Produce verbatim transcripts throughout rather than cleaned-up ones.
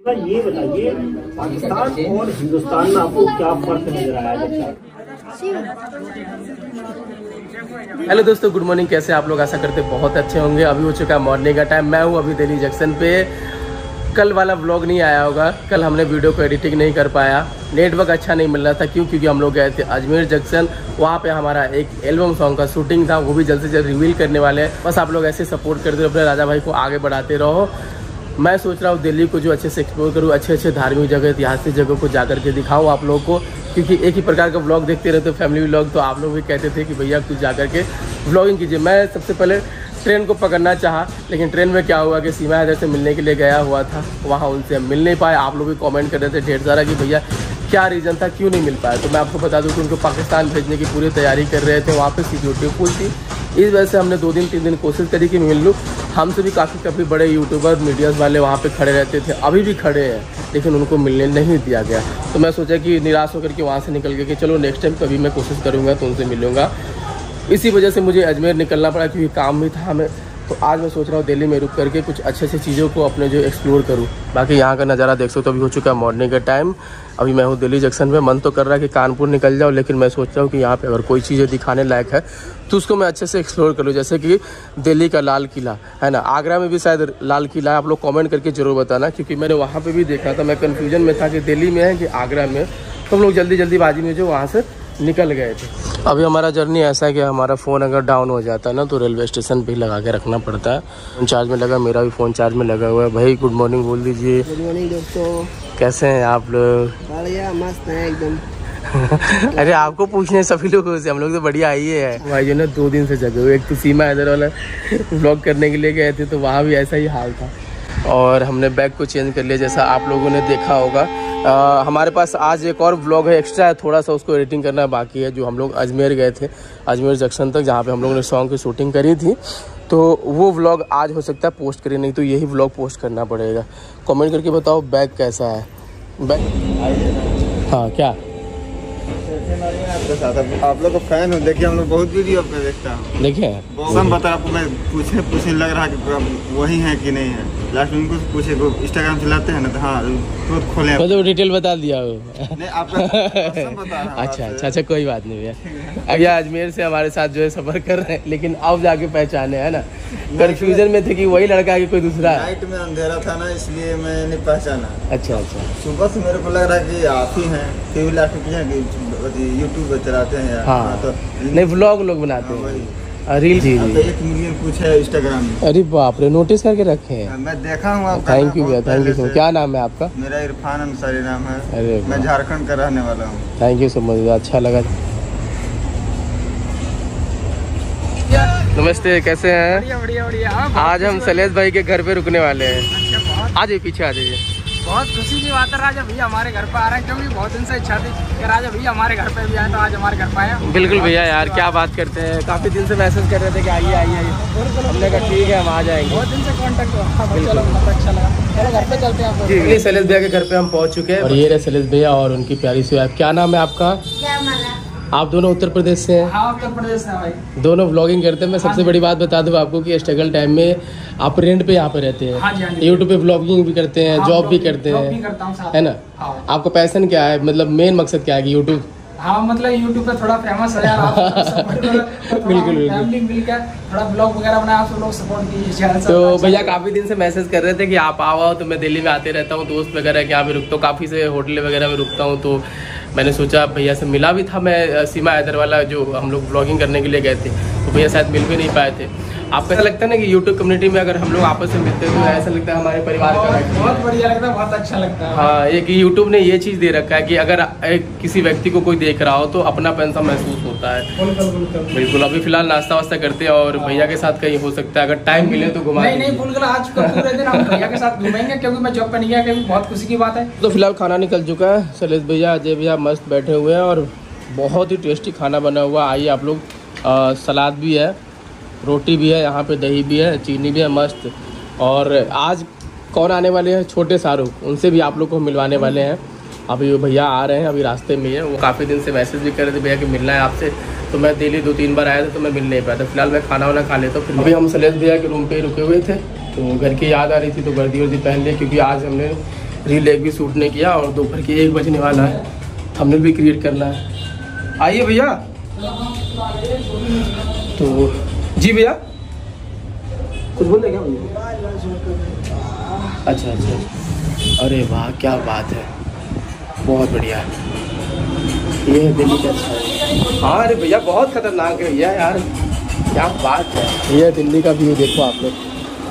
ये बताइए, पाकिस्तान और हिंदुस्तान में आपको क्या फर्क नजर आया? हेलो दोस्तों, गुड मॉर्निंग। कैसे आप लोग? आशा करते बहुत अच्छे होंगे। अभी हो चुका है मॉर्निंग का टाइम। मैं हूँ अभी दिल्ली जंक्शन पे। कल वाला व्लॉग नहीं आया होगा, कल हमने वीडियो को एडिटिंग नहीं कर पाया, नेटवर्क अच्छा नहीं मिल रहा था। क्यों? क्योंकि हम लोग गए थे अजमेर जंक्शन। वहाँ पे हमारा एक एल्बम सॉन्ग का शूटिंग था, वो भी जल्द से जल्द रिवील करने वाले हैं। बस आप लोग ऐसे सपोर्ट करते रहो, अपने राजा भाई को आगे बढ़ाते रहो। मैं सोच रहा हूँ दिल्ली को जो अच्छे से एक्सप्लोर करूँ, अच्छे अच्छे धार्मिक जगह, ऐतिहासिक जगह को जा करके दिखाऊँ आप लोगों को। क्योंकि एक ही प्रकार का व्लॉग देखते रहते हो, फैमिली व्लॉग, तो आप लोग भी कहते थे कि भैया कुछ जा करके व्लॉगिंग कीजिए। मैं सबसे पहले ट्रेन को पकड़ना चाहा, लेकिन ट्रेन में क्या हुआ कि सीमा हैदर से मिलने के लिए गया हुआ था, वहाँ उनसे हम मिल नहीं पाए। आप लोग भी कमेंट कर रहे थे ढेर सारा कि भैया क्या रीज़न था, क्यों नहीं मिल पाया। तो मैं आपको बता दूं कि उनको पाकिस्तान भेजने की पूरी तैयारी कर रहे थे, वहाँ पे सिक्योरिटी फुल थी। इस वजह से हमने दो दिन तीन दिन कोशिश करी कि मिल लूँ। हमसे भी काफ़ी काफ़ी बड़े यूट्यूबर मीडियाज़ वाले वहाँ पे खड़े रहते थे, अभी भी खड़े हैं, लेकिन उनको मिलने नहीं दिया गया। तो मैं सोचा कि निराश होकर के वहाँ से निकल गया कि चलो नेक्स्ट टाइम कभी मैं कोशिश करूँगा तो उनसे मिलूँगा। इसी वजह से मुझे अजमेर निकलना पड़ा, क्योंकि काम भी था हमें। तो आज मैं सोच रहा हूँ दिल्ली में रुक करके कुछ अच्छे अच्छे चीज़ों को अपने जो एक्सप्लोर करूँ। बाकी यहाँ का नज़ारा देख सकते हो। अभी हो चुका है मॉर्निंग का टाइम। अभी मैं हूँ दिल्ली जंक्शन में। मन तो कर रहा है कि कानपुर निकल जाऊँ, लेकिन मैं सोच रहा हूँ कि यहाँ पे अगर कोई चीज़ें दिखाने लायक है तो उसको मैं अच्छे से एक्सप्लोर करूँ। जैसे कि दिल्ली का लाल किला है ना, आगरा में भी शायद लाल किला है। आप लोग कमेंट करके ज़रूर बताना, क्योंकि मैंने वहाँ पर भी देखा था। मैं कन्फ्यूजन में था कि दिल्ली में है कि आगरा में। तो हम लोग जल्दी जल्दीबाजी में जो वहाँ से निकल गए थे। अभी हमारा जर्नी ऐसा है कि हमारा फ़ोन अगर डाउन हो जाता है ना, तो रेलवे स्टेशन पे लगा के रखना पड़ता है। फ़ोन चार्ज में लगा, मेरा भी फ़ोन चार्ज में लगा हुआ है। भाई गुड मॉर्निंग बोल दीजिए। गुड मॉर्निंग दोस्तों, कैसे हैं आप लोग? बढ़िया, मस्त है एकदम। अरे आपको पूछने सभी लोगों से, हम लोग तो बढ़िया आई है भाई जो ना। दो दिन से जगे हुए, एक तो सीमा हैदर वाला व्लॉग करने के लिए गए थे, तो वहाँ भी ऐसा ही हाल था। और हमने बैग को चेंज कर लिया, जैसा आप लोगों ने देखा होगा। आ, हमारे पास आज एक और व्लॉग है एक्स्ट्रा है, थोड़ा सा उसको एडिटिंग करना बाकी है। जो हम लोग अजमेर गए थे, अजमेर जंक्शन तक, जहाँ पे हम लोगों ने सॉन्ग की शूटिंग करी थी, तो वो व्लॉग आज हो सकता है पोस्ट करें, नहीं तो यही व्लॉग पोस्ट करना पड़ेगा। कमेंट करके बताओ बैग कैसा है। बैग हाँ क्या आप लोग का फैन हो, देखिए हम लोग बहुत वीडियो आपका देखता हूँ। देखिए सब बता, आपको मैं पूछने पूछने लग रहा है कि वही है कि नहीं है। लास्ट में उनको पूछे, इंस्टाग्राम चलाते हैं ना, तो हाँ तो खोले, मतलब डिटेल बता दिया वो। नहीं आपका बता रहा। अच्छा अच्छा अच्छा, कोई बात नहीं भैया। अब यह अजमेर से हमारे साथ जो है सफर कर रहे हैं, लेकिन अब जाके पहचाने है ना। कंफ्यूजन में थे कि वही लड़का है कि कोई दूसरा। नाइट में अंधेरा था ना, इसलिए मैं नहीं पहचाना। अच्छा अच्छा, सुबह से मेरे को लग रहा है कि आप ही हैं, फिर लास्ट में पूछा यूट्यूब चलाते हैं यार। हाँ तो नहीं, व्लॉग लोग बनाते हैं, रील। जी जी, एक मिलियन कुछ है इंस्टाग्राम में। अरे बाप रे, नोटिस करके रखे हैं। मैं देखा हूँ आपका। थैंक यू भैया, थैंक यू सो मच। क्या नाम है आपका? मेरा इरफान अंसारी नाम है। अरे मैं झारखंड का रहने वाला हूँ। थैंक यू सो मच, अच्छा लगा। नमस्ते, कैसे हैं? बढ़िया बढ़िया बढ़िया। आज हम शैलेश भाई के घर पे रुकने वाले हैं। आ जाइए, पीछे आ जाइए। बहुत खुशी की बात है, राजा भैया हमारे घर पे आ रहे हैं, क्योंकि बहुत दिन से इच्छा थी कि राजा भैया हमारे घर पे भी आए, तो आज हमारे घर पे आया। बिल्कुल भैया, यार क्या बात करते हैं, काफ़ी दिन से मैसेज कर रहे थे कि आइए आइए आइए। हमने कहा ठीक है हम आ जाएंगे। बहुत दिन से कांटेक्ट हुआ, चलो बहुत अच्छा लगा। चलो घर पे चलते हैं। जी, शैलेश भैया के घर पे हम पहुंच चुके हैं। और ये रहे शैलेश भैया और उनकी प्यारी सी वाइफ। क्या नाम है आपका? आप दोनों उत्तर प्रदेश से हैं? हाँ, उत्तर प्रदेश से भाई। दोनों व्लॉगिंग करते हैं। मैं सबसे बड़ी बात बता दूं आपको कि स्ट्रगल टाइम में आप रेंट पे यहाँ पे रहते हैं। हाँ जी, हाँ जी। यूट्यूब पे व्लॉगिंग भी करते हैं, जॉब भी करते हैं, है ना? हाँ। आपका पैशन क्या है, मतलब मेन मकसद क्या है कि यूट्यूब? हाँ, मतलब यूट्यूब पे थोड़ा फेमस है यार। बिल्कुल फैमिली मिलकर थोड़ा ब्लॉग वगैरह बनाया, आप लोग सपोर्ट कीजिए। तो भैया काफ़ी दिन से मैसेज कर रहे थे कि आप आओ, तो मैं दिल्ली में आते रहता हूँ, दोस्त वगैरह के यहाँ भी रुकता हूँ, काफ़ी से होटल वगैरह में रुकता हूँ। तो मैंने सोचा भैया से मिला भी था मैं, सीमा हैदर वाला जो हम लोग ब्लॉगिंग करने के लिए गए थे, तो भैया शायद मिल भी नहीं पाए थे। आपको ऐसा लगता है ना कि यूट्यूब कम्युनिटी में अगर हम लोग आपस में मिलते हैं तो ऐसा लगता है हमारे परिवार का? बहुत बढ़िया लगता है, बहुत अच्छा लगता है। हाँ, एक यूट्यूब ने ये चीज़ दे रखा है कि अगर एक किसी व्यक्ति को कोई देख रहा हो तो अपना पैसा महसूस होता है। बिल्कुल बिल्कुल। अभी फिलहाल नाश्ता वास्ता करते हैं और भैया के साथ कहीं हो सकता है अगर टाइम मिले तो घुमा। नहीं नहीं, बिल्कुल आज का पूरे दिन हम भैया के साथ घूमेंगे, क्योंकि मैं जॉब पे नहीं गया कभी। बहुत खुशी की बात है। तो फिलहाल खाना निकल चुका है। शैलेश भैया, अजय भैया मस्त बैठे हुए हैं और बहुत ही टेस्टी खाना बना हुआ। आइए आप लोग, सलाद भी है, रोटी भी है, यहाँ पे दही भी है, चीनी भी है, मस्त। और आज कौन आने वाले हैं? छोटे शाहरुख, उनसे भी आप लोग को मिलवाने वाले हैं। अभी वो भैया आ रहे हैं, अभी रास्ते में है। वो काफ़ी दिन से मैसेज भी कर रहे थे भैया कि मिलना है आपसे, तो मैं दिल्ली दो तीन बार आया था तो मैं मिल नहीं पाया था। फिलहाल मैं खाना वाना खा लेता हूँ। फिर अभी हम शैलेश भैया के रूम पे ही रुके हुए थे, तो घर की याद आ रही थी तो वर्दी वर्दी पहन ली, क्योंकि आज हमने रील एक भी शूट नहीं किया और दोपहर के एक बजने वाला है, हमने भी क्रिएट करना है। आइए भैया। तो जी भैया कुछ बोल रहे क्या भैया? अच्छा अच्छा, अरे वाह क्या बात है, बहुत बढ़िया। ये है दिल्ली का। अच्छा हाँ अरे भैया बहुत खतरनाक है भैया यार, क्या बात है। ये दिल्ली का व्यू देखो आप लोग,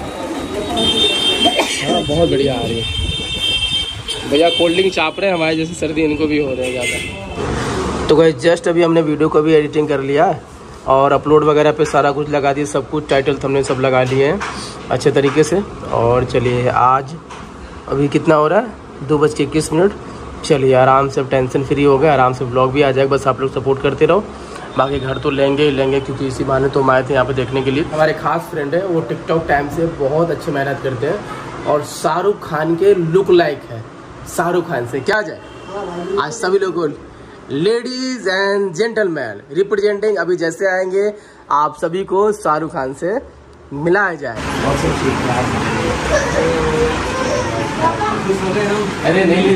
हाँ बहुत बढ़िया आ रही है। भैया कोल्ड ड्रिंक चाप रहे हैं, हमारे जैसे सर्दी इनको भी हो रहे हैं ज़्यादा। तो गाइस जस्ट अभी हमने वीडियो को भी एडिटिंग कर लिया और अपलोड वगैरह पे सारा कुछ लगा दिया, सब कुछ टाइटल हमने सब लगा लिए हैं अच्छे तरीके से। और चलिए आज अभी कितना हो रहा है, दो बज के इक्कीस मिनट। चलिए आराम से, अब टेंशन फ्री हो गए, आराम से ब्लॉग भी आ जाएगा, बस आप लोग सपोर्ट करते रहो। बाकी घर तो लेंगे ही लेंगे, क्योंकि इसी बहाने तो हम आए थे यहाँ पे देखने के लिए। हमारे खास फ्रेंड है, वो टिकटॉक टाइम से बहुत अच्छी मेहनत करते हैं और शाहरुख खान के लुक लाइक है। शाहरुख खान से क्या जाए, आज सभी लोगों लेडीज एंड जेंटलमैन रिप्रेजेंटिंग अभी जैसे आएंगे आप सभी को शाहरुख खान से मिलाया जाए। अरे नहीं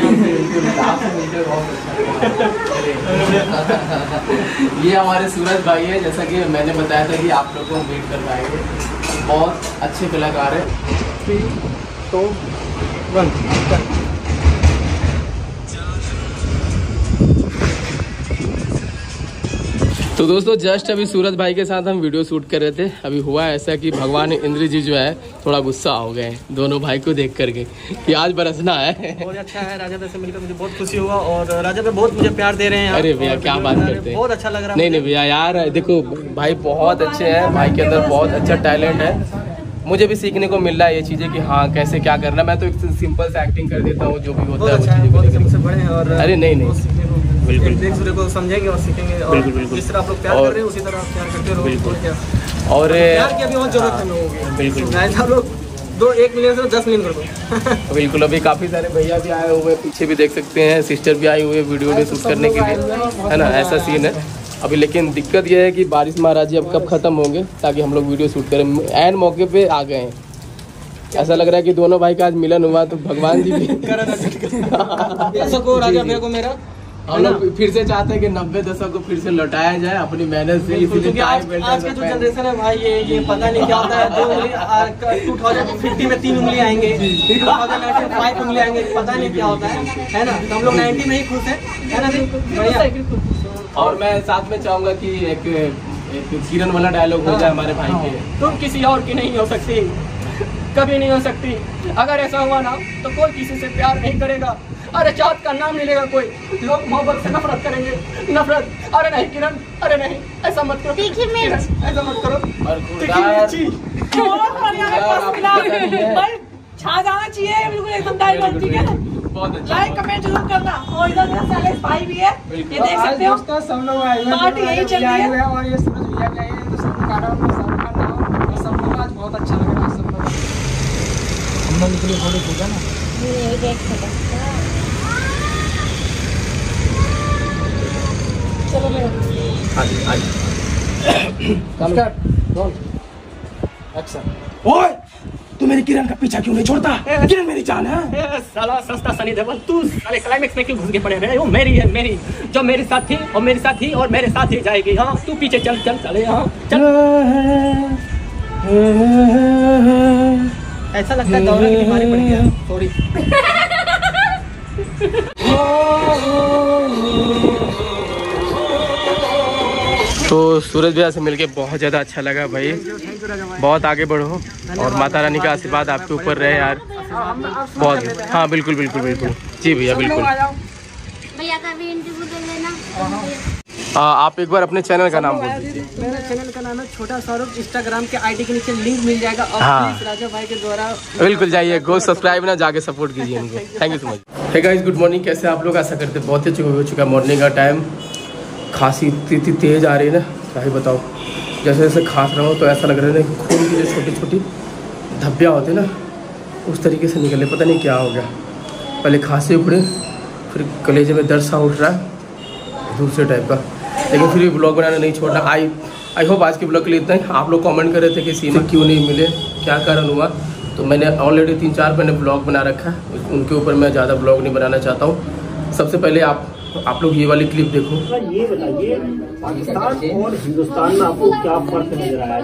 ये हमारे सूरज भाई है, जैसा कि मैंने बताया था कि आप लोगों को वेट कर पाएंगे, बहुत अच्छे कलाकार है। Three two one. तो दोस्तों जस्ट अभी सूरज भाई के साथ हम वीडियो शूट कर रहे थे। अभी हुआ ऐसा कि भगवान इंद्र जी जो है थोड़ा गुस्सा हो गए दोनों भाई को देख करके कि आज बरसना है। बहुत अच्छा है, राजा भाई से मिलकर मुझे बहुत खुशी हुआ और राजा भाई बहुत मुझे प्यार दे रहे हैं। अरे भैया क्या बात करते हैं, बहुत अच्छा लग रहा है। नहीं नहीं भैया यार देखो भाई बहुत अच्छे हैं, भाई के अंदर बहुत अच्छा टैलेंट है। मुझे भी सीखने को मिल रहा है ये चीज़ें कि हाँ कैसे क्या करना। मैं तो एक सिंपल से एक्टिंग कर देता हूँ, जो भी होता है वो चीज़ें बड़े हैं। और अरे नहीं नहीं बिल्कुल एक दूसरे को समझेंगे और सीखेंगे, और बिल्कुल बिल्कुल जिस तरह आप लोग प्यार कर रहे हैं उसी तरह आप प्यार करते रहो। बिल्कुल। और प्यार की अभी और जरूरत है लोगों की। बिल्कुल आप लोग दो एक मिलियन से दस मिलियन कर दो। बिल्कुल। अभी काफ़ी सारे भैया भी आए हुए, पीछे भी देख सकते हैं, सिस्टर भी आई हुई है वीडियो में शूट करने के लिए, है ना, ऐसा सीन है अभी। लेकिन दिक्कत यह है कि बारिश महाराज जी अब कब खत्म होंगे ताकि हम लोग वीडियो शूट करें। एंड मौके पे आ गए हैं, ऐसा लग रहा है कि दोनों भाई का आज मिलन हुआ तो भगवान जी भी को राजा भैया को मेरा हम लोग फिर से चाहते हैं कि नब्बे दशक को फिर से लौटाया जाए अपनी मेहनत से। क्योंकि आज आज का जो जनरेशन है भाई, ये ये पता नहीं क्या होता है। दो उंगली टू थाउजेंड फिफ्टी में तीन उंगली आएंगे, टू थाउजेंड नाइनटी में फाइव उंगली आएंगे, पता नहीं क्या होता है, है ना। तो हम लोग नाइनटी में ही खुश हैं, है ना भैया। और मैं साथ में चाहूंगा कि एक एक किरण वाला डायलॉग हो जाए हमारे भाई के। तुम किसी और की नहीं हो सकती, कभी नहीं हो सकती। अगर ऐसा हुआ ना तो कोई किसी से प्यार नहीं करेगा। अरे चाँद का नाम नहीं लेगा कोई, लोग मोहब्बत से नफरत करेंगे, नफरत। अरे नहीं किरण, अरे नहीं ऐसा मत करो, तीखी मिर्च ऐसा मत करो। और छा जाना चाहिए बिल्कुल एकदम डायमंड, ठीक है। बहुत अच्छा, लाइक कमेंट जरूर करना। और इधर मेरा सैलेस भाई भी है, ये देख सकते हो। सब लोग आए हैं, पार्टी यही चल रही है। और ये सूरज भैया के आए हैं तो सब का नाम सब का नाम और सब लोग आज बहुत अच्छा लग रहा है। सब लोग हम लोग के लिए थोड़ी पूजा ना चलो मेरा ओए तू मेरी किरण का पीछा क्यों नहीं छोड़ता? किरण मेरी जान है। साला सस्ता सनी देवल, तू साले क्लाइमेक्स में क्यों घुस के पड़े रहे? वो मेरी है, मेरी जो मेरे साथ थी और मेरे साथ थी और मेरे साथ ही जाएगी। हाँ तू पीछे चल चल चले। हाँ चल। ऐसा लगता है दौरा की बीमारी पड़ गया, सॉरी। तो सूरज भैया से मिलके बहुत ज़्यादा अच्छा लगा भाई, बहुत आगे बढ़ो और माता रानी का आशीर्वाद आपके ऊपर रहे यार, बहुत। हाँ बिल्कुल बिल्कुल बिल्कुल जी भैया बिल्कुल। भैया का भी इंटरव्यू ले लेना। आ, आप एक बार अपने चैनल का नाम बोल दीजिए। मेरा चैनल का नाम है छोटा शाहरुख, इंस्टाग्राम के आईडी के नीचे लिंक मिल जाएगा और हाँ। राजा भाई के द्वारा बिल्कुल जाइए, गो सब्सक्राइब ना, जाके सपोर्ट कीजिए उनको। Thank you so much. Hey guys good morning, कैसे आप लोग? आशा करते बहुत अच्छे हो चुका मॉर्निंग का टाइम। खांसी इतनी तेज़ आ रही है ना, क्या ही बताओ। जैसे जैसे खांस रहा हूँ तो ऐसा लग रहा है ना खून की जो छोटी छोटी धब्बियाँ होती ना उस तरीके से निकले, पता नहीं क्या हो गया। पहले खांसी उखड़े, फिर कलेजे में दर्द सा उठ रहा है दूसरे टाइप का, लेकिन फिर भी ब्लॉग बनाना नहीं छोड़ना। आई आई होप आज के ब्लॉग के लिए इतना ही। आप लोग कमेंट कर रहे थे कि सीने क्यों नहीं मिले, क्या कारण हुआ, तो मैंने ऑलरेडी तीन चार मैंने ब्लॉग बना रखा है, उनके ऊपर मैं ज़्यादा ब्लॉग नहीं बनाना चाहता हूँ। सबसे पहले आप आप लोग ये वाली क्लिप देखो। ये बताइए पाकिस्तान और हिंदुस्तान में आपको क्या फर्क नजर आया?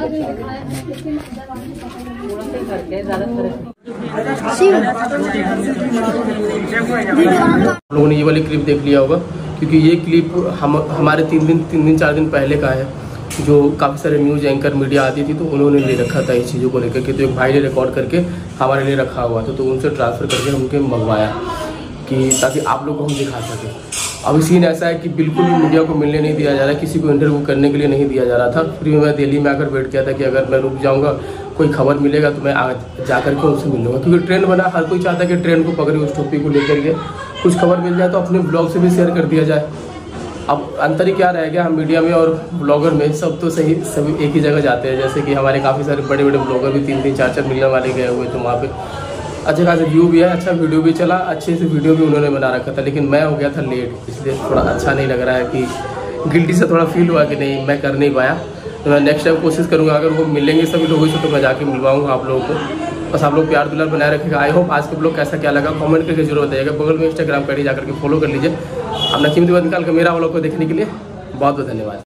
आप लोगों ने ये वाली क्लिप देख लिया होगा, क्योंकि ये क्लिप हम हमारे तीन दिन तीन दिन चार दिन पहले का है, जो काफ़ी सारे न्यूज़ एंकर मीडिया आती थी तो उन्होंने ले रखा था इस चीज़ों को लेकर के। तो एक भाई ने रिकॉर्ड करके हमारे लिए रखा हुआ था, तो उनसे ट्रांसफ़र करके हमके मंगवाया कि ताकि आप लोग को हम दिखा सकें। अब सीन ऐसा है कि बिल्कुल भी मीडिया को मिलने नहीं दिया जा रहा है, किसी को इंटरव्यू करने के लिए नहीं दिया जा रहा था। फिर मैं दिल्ली में आकर बैठ गया था कि अगर मैं रुक जाऊँगा, कोई खबर मिलेगा तो मैं जा कर के उनसे मिल लूँगा, क्योंकि ट्रेंड बना, हर कोई चाहता है कि ट्रेंड को पकड़े, उस टॉपिक को लेकर के कुछ खबर मिल जाए तो अपने ब्लॉग से भी शेयर कर दिया जाए। अब अंतर ही क्या रह गया, हम मीडिया में और ब्लॉगर में सब तो सही सभी एक ही जगह जाते हैं। जैसे कि हमारे काफ़ी सारे बड़े बड़े ब्लॉगर भी तीन तीन चार चार मिलियन वाले गए हुए, तो वहाँ पे अच्छे खासे व्यू भी है, अच्छा वीडियो भी चला, अच्छे से वीडियो भी उन्होंने बना रखा था। लेकिन मैं हो गया था लेट, इसलिए थोड़ा अच्छा नहीं लग रहा है, कि गिल्टी से थोड़ा फील हुआ कि नहीं मैं कर नहीं पाया। तो मैं नेक्स्ट टाइम कोशिश करूँगा, अगर वो मिलेंगे सभी लोगों से तो मैं जाके मिलवाऊँगा आप लोगों को। बस आप लोग प्यार दुलार बनाए रखेगा। आई होप आज के ब्लॉग कैसा क्या लगा कमेंट करके जरूर बताइएगा। बगल में इंस्टाग्राम पर जाकर के फॉलो कर लीजिए। अपना कीमती वक्त निकाल कर मेरा ब्लॉग को देखने के लिए बहुत बहुत धन्यवाद।